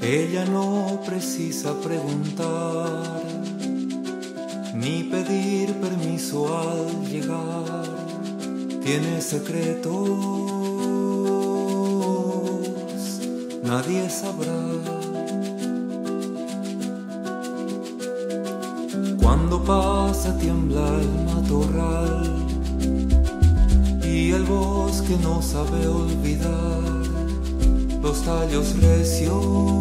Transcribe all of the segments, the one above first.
Ella no precisa preguntar ni pedir permiso al llegar. Tiene secretos, nadie sabrá. Cuando pasa tiembla el matorral y el bosque no sabe olvidar. Los tallos recios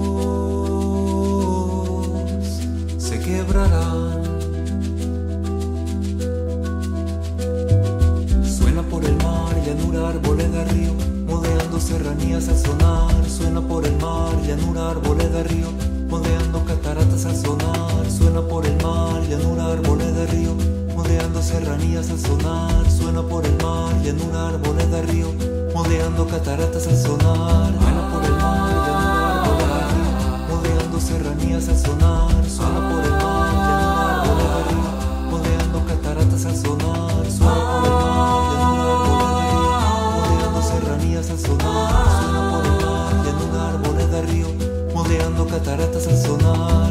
se quebrarán. Suena por el mar, llanura, arboleda, río, moldeando serranías al sonar. Suena por el mar, llanura, arboleda, río, moldeando cataratas al sonar. Suena por el mar, llanura, arboleda, río, moldeando serranías al sonar. Suena por el mar, llanura, arboleda, río, moldeando cataratas al sonar. Suena por el mar, llanura, arboleda, río, moldeando serranías al sonar. Suena por el mar, llanura, arboleda, río, moldeando cataratas al sonar. Suena por el mar, llanura, arboleda, río, moldeando serranías al sonar. Suena por el mar, llanura, arboleda, río, moldeando cataratas al sonar.